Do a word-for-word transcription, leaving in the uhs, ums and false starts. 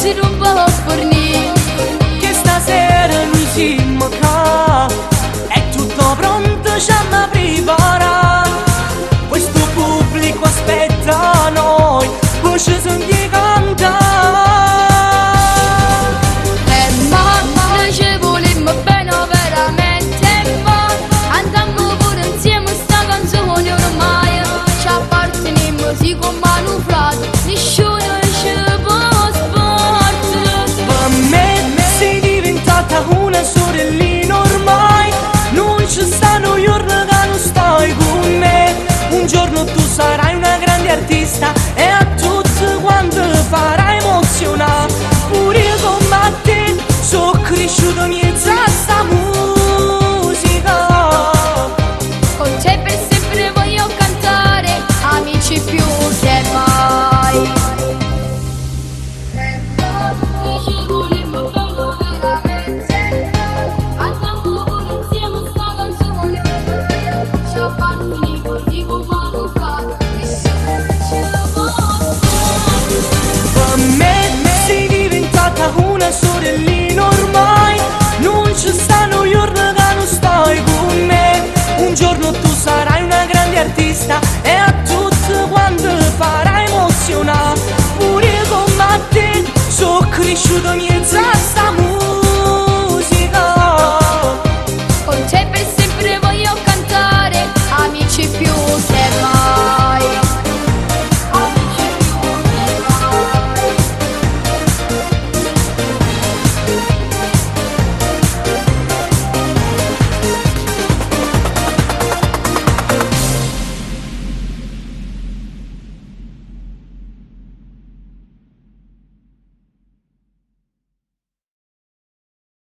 si rompe lo sfornì. Che stasera noi siamo qua, è tutto pronto, ci hanno preparato. Questo pubblico aspetta noi, poi ci sono di cantare. E ma noi ci volemmo bene veramente, ma andammo pure insieme sta canzone ormai. Ci apparteniamo sì con manuflato, nessuno ci può sbattere. Per me sei diventata una sorellina ormai, non ci stanno giorni che non stai con me. Un giorno tu sarai una grande artista e a tutti quanti farai emozionare. Pure io con te sono cresciuto miezza sta musica. Con te per sempre voglio cantare, amici più che mai. E noi ci volemmo bene veramente, andammo pure insieme sta canzone. Ci apparteniamo così con manuflato, nessuno ci può sbattere. Per me sei diventata una sorellina ormai, non ci stanno giorni che non stai con me. Un giorno tu sarai una grande artista e a tutti quanti farai emozionare. Pure io con te sono cresciuto